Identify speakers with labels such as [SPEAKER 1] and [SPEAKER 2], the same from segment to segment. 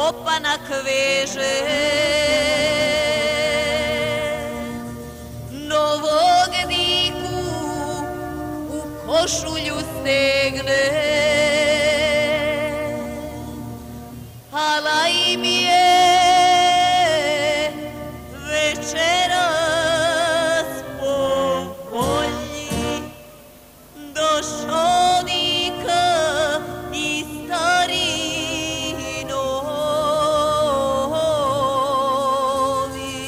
[SPEAKER 1] opanak veže, novog diku u košulju stegne, alaj mi je večeras po polji došao dika i stari novi.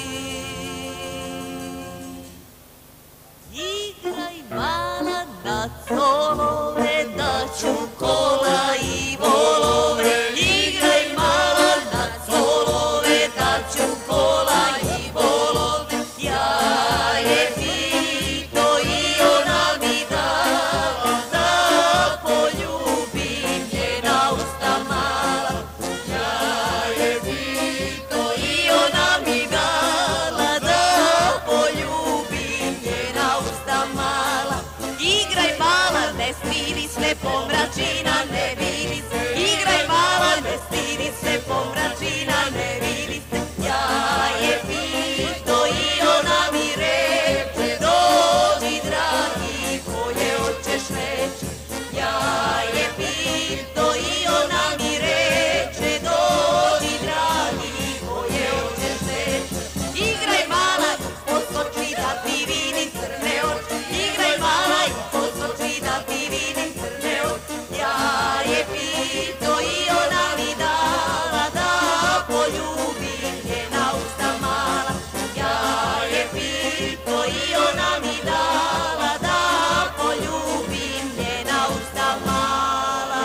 [SPEAKER 1] Igraj mala na colove, da ću kola i volove. Igraj mala na colove, da ću kola i volove. Ja je pito i ona mi dala, da poljubim njena usta mala. Ja je pito i ona mi dala, da poljubim njena usta mala. Igraj mala, ne stidi se, pomračina ne vidi se. Igraj mala, ne stidi se, pomračina ne vidi se. Ja je pito i ona mi reče, dođi dragi, koje hoćeš reći. Ja je pito i ona mi reče, dođi dragi, koje hoćeš reći. Igraj mala, poskoči da ti vidim crne oči. Igraj mala, poskoči da ti vidim crne oči. Ja je pito i ona mi dala, da poljubim njena usta mala. Ja je pito i ona mi dala, da poljubim njena usta mala.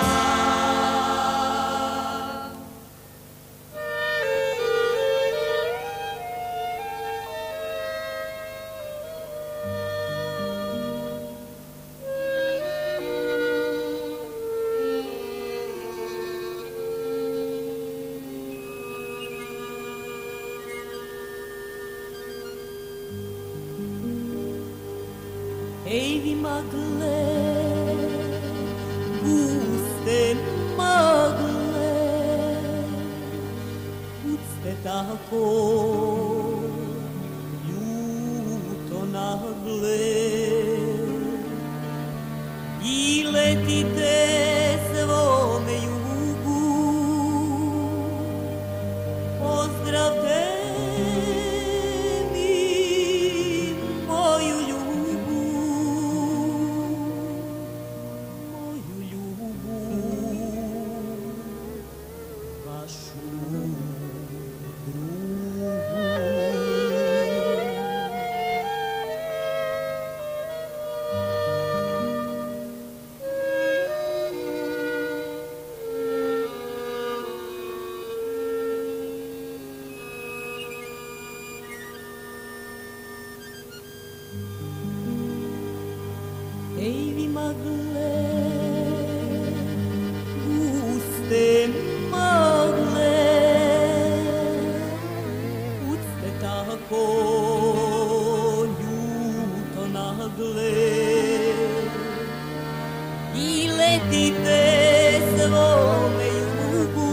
[SPEAKER 1] Ej vi magle, guste magle, kud ste tako ljuto nagle i letite svome jugu, pozdravte mi moju ljubu, vašu drugu. Ej vi magle, guste magle, kud ste tako ljuto nagle i letite svome jugu,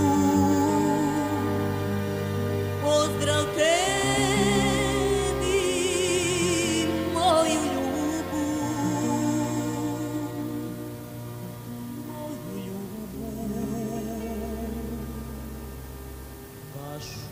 [SPEAKER 1] pozdravte mi moju ljubu, moju ljubu, vašu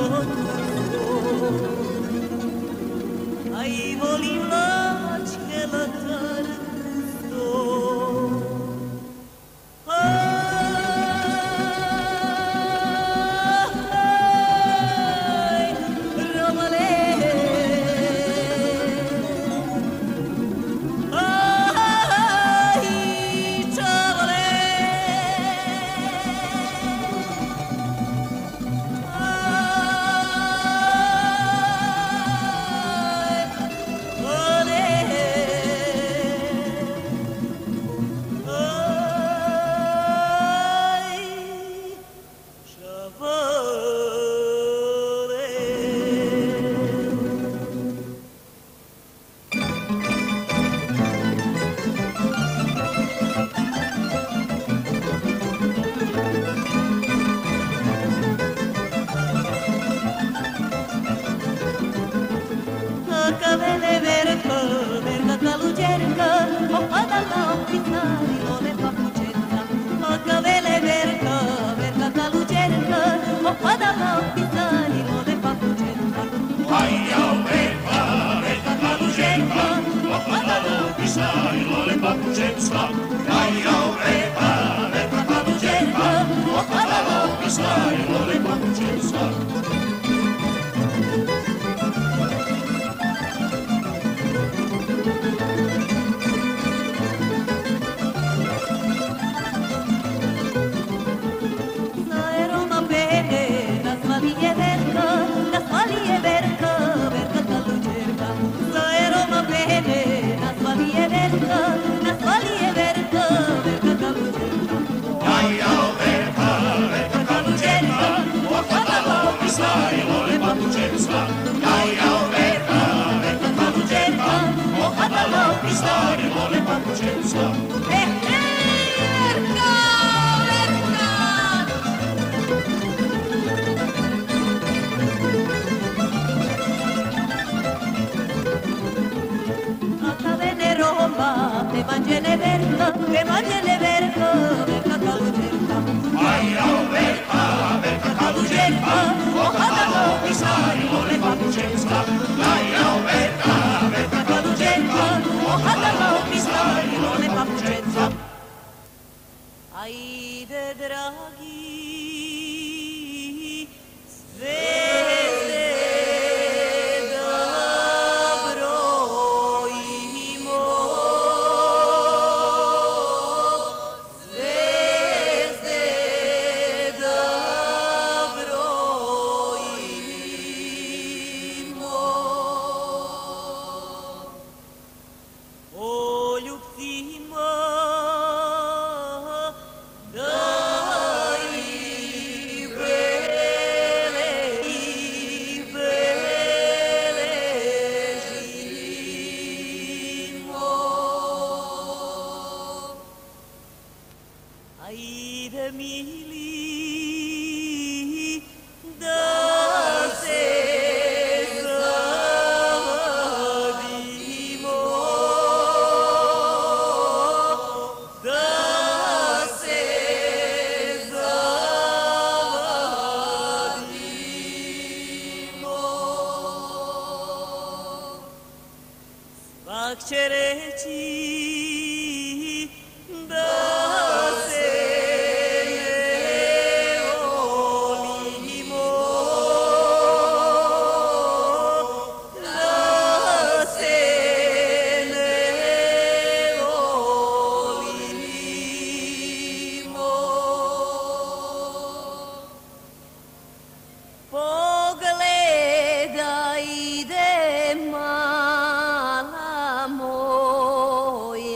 [SPEAKER 1] Pogledaj, ide mala moja,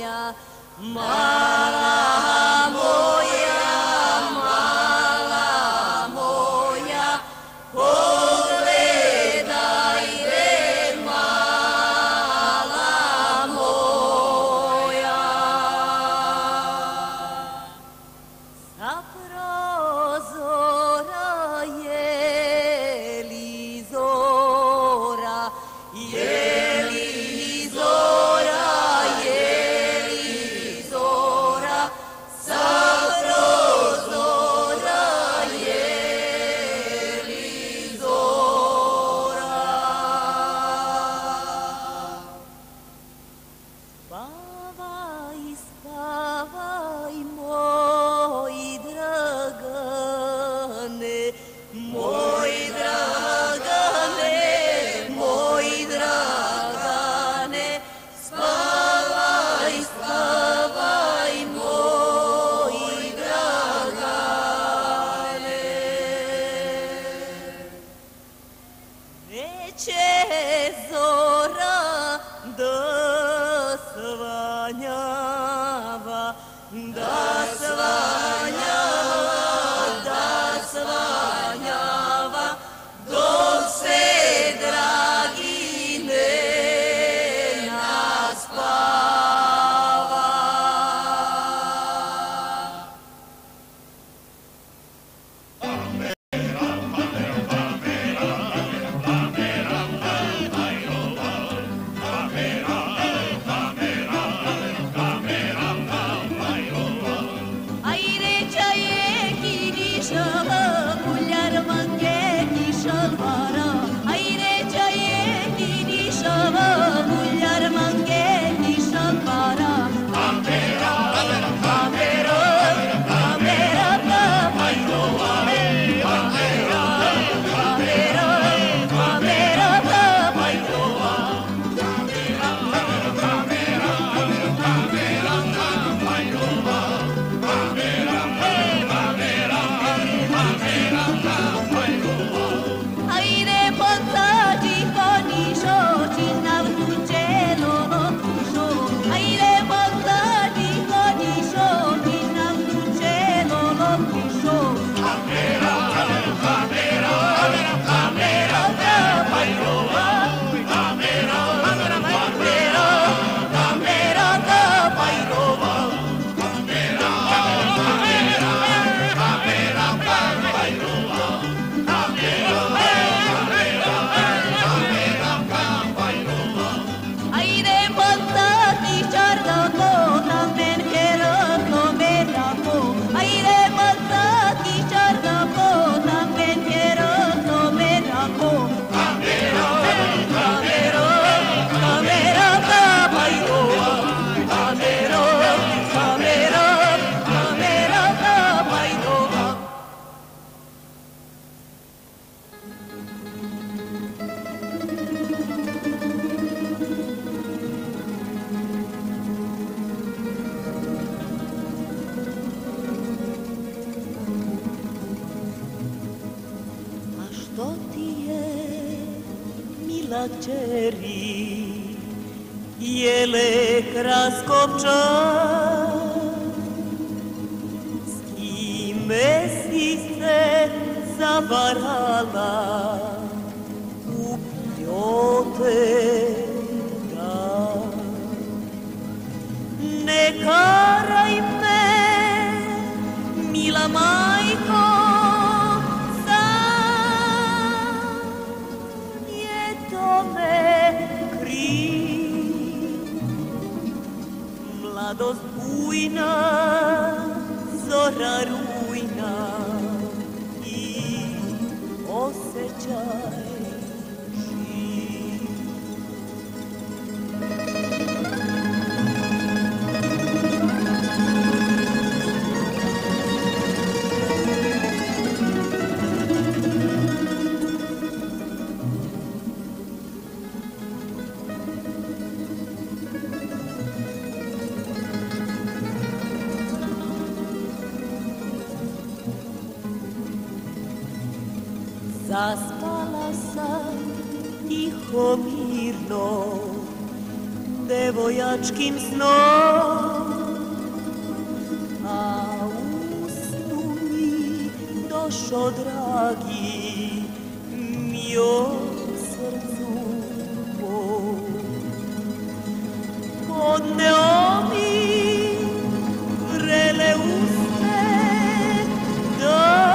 [SPEAKER 1] Neće zora da svanjava, da svanjava, dok se dragi ne naspava. Kćeri, jele kraskopčan, s kime si se zavarala u pljotega. Ne karaj me, mila majko, mladost bujna, zora rujna i osjećaj živ. Zaspala sam tiho mirno, devojačkim snom, a u snu mi došo dragi mi o srcu mom. Podneo mi vrele uste da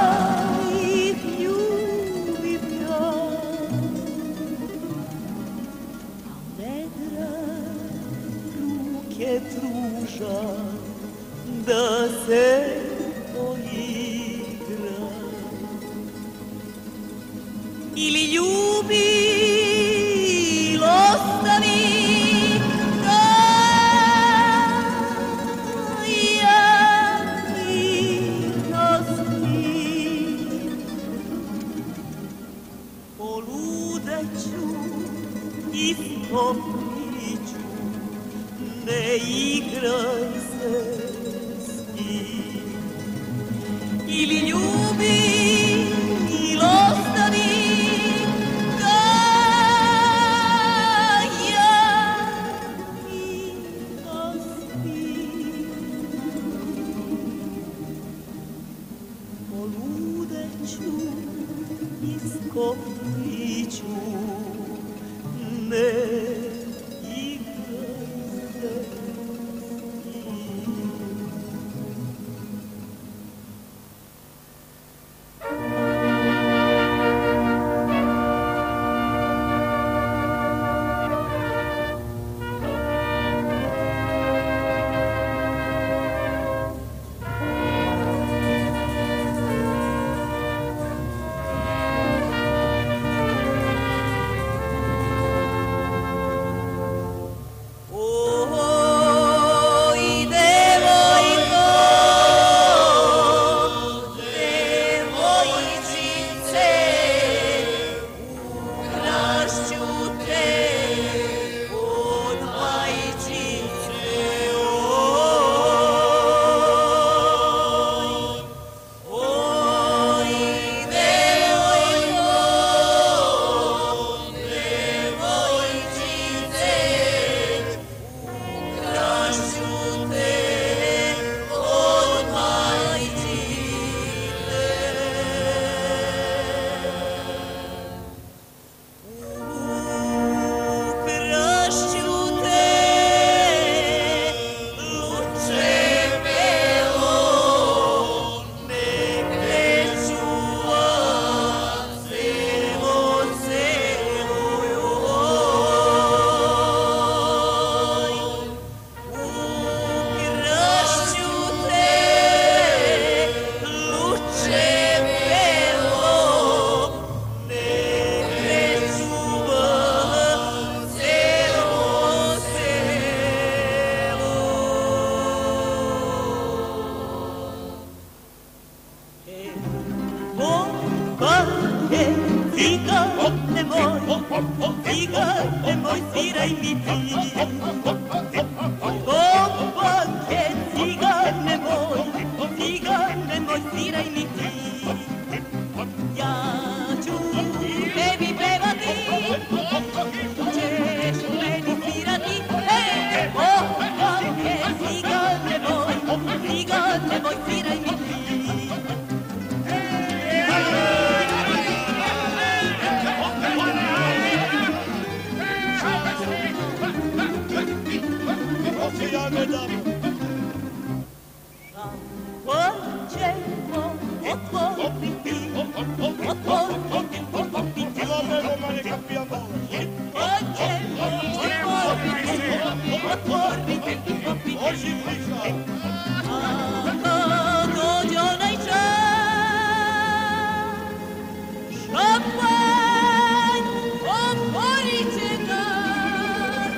[SPEAKER 1] pruža da se poigra. Ili ljubi, ili ostavi, da ja mirno spim. Poludeću i popriću, ne igraj se s tim. Ili ljubi, ili ostavi, da pokriću, ne Cigane moj, sviraj mi ti. Bombake, cigane moj, sviraj mi ti. Ja ću tebi pevati, ćeš meni svirati. Bombake, cigane moj, sviraj mi ti.
[SPEAKER 2] Ja ne dam.
[SPEAKER 1] Hoćemo otvoriti,
[SPEAKER 2] Ilo nego manje kad pijam bolest.
[SPEAKER 1] hoćemo otvoriti,
[SPEAKER 2] Oči prišao.
[SPEAKER 1] ako dođe onaj čas, šampanj otvorit će nas.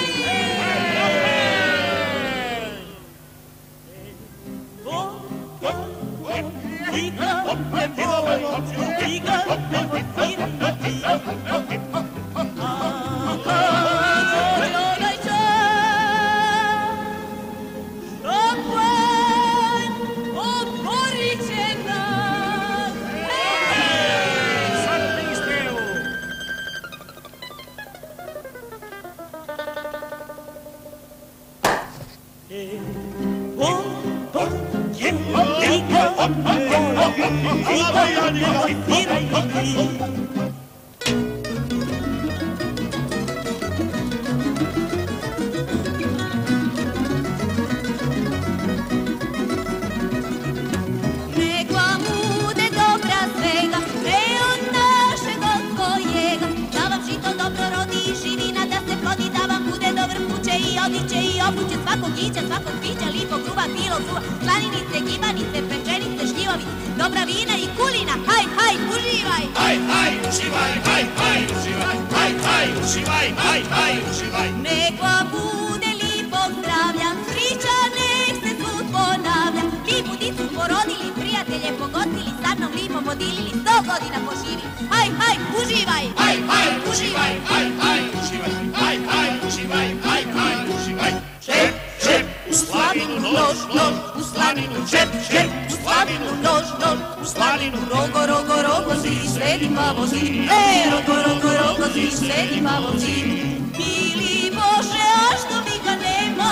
[SPEAKER 3] Nekva bude dobra svega, ne od našeg od svojega. Da vam žito dobro rodi i živina, da se plodi, da vam bude dobro kuće i odličje i obuće. Svakog ića, svakog pića, lipog gruba, bilo gruba. Slaninice, gibanice, pečenice, šljivovice, dobra vina i kulina. Haj, haj, uživaj!
[SPEAKER 4] Haj, haj, uživaj, haj, haj, uživaj, haj, haj, uživaj, haj, haj, uživaj.
[SPEAKER 3] Nekva bude lipog zdravlja, srića nek se svud ponavlja. Lipu dicu porodili, prijatelje pogodili, sa mnom lipom podilili, 100 godina poživili. Haj, haj, uživaj!
[SPEAKER 4] Haj, haj, uživaj, haj, haj, uživaj, haj, haj, uživaj, haj, haj, uživaj. Čep, čep, u slavinu nož, nož, u slavinu čep, čep, u slavinu nož, nož, u slavinu
[SPEAKER 1] Rogo, rogo, rogo, zi, sveti pa vozi. Rogo, rogo, rogo, zi, sveti pa vozi. Mili Bože, a što mi ga nema,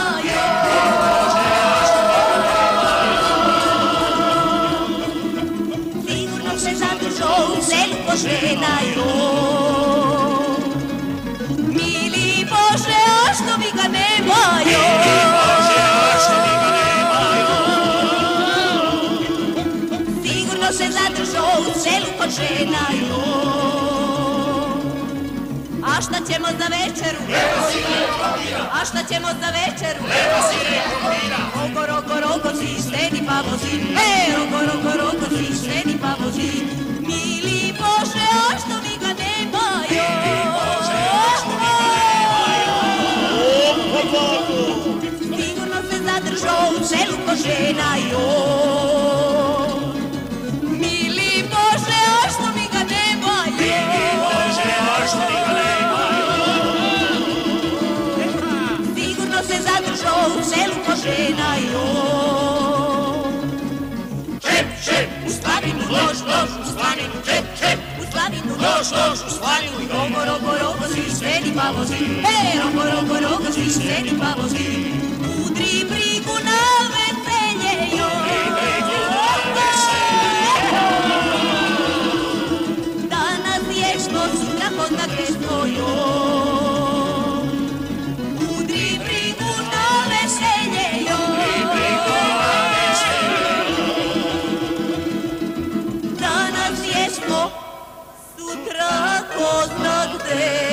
[SPEAKER 3] Sigurno se zadržao u selu žena joj. Mili Bože, a što mi ga nemaju? Sigurno se zadržao u selu kod žena joj. A šta ćemo za večeru? A šta ćemo za večeru? Rogo, rogo, rogo, si steni pa vozi. Rogo, rogo, rogo, si steni pa vozi. Mili Bože, a što mi ga nemaju? Sigurno se zadržao u selu ko žena joj. Mili Bože, a što mi ga nemaju? Sigurno se zadržao u selu ko žena joj.
[SPEAKER 4] Čep, čep, u slavinu lož, lož, u slavinu čep, čep,
[SPEAKER 3] U slavinu
[SPEAKER 4] lož, lož, u slavinu
[SPEAKER 3] rogo, rogo, rogo, si sredi pa vozi. Rogo, rogo, rogo, si sredi pa vozi. Udri brigu na veselje joj. Danas vječno, sutra kod na gresko joj. Udri brigu na veselje joj. Danas vječno, sutra ko zna gde.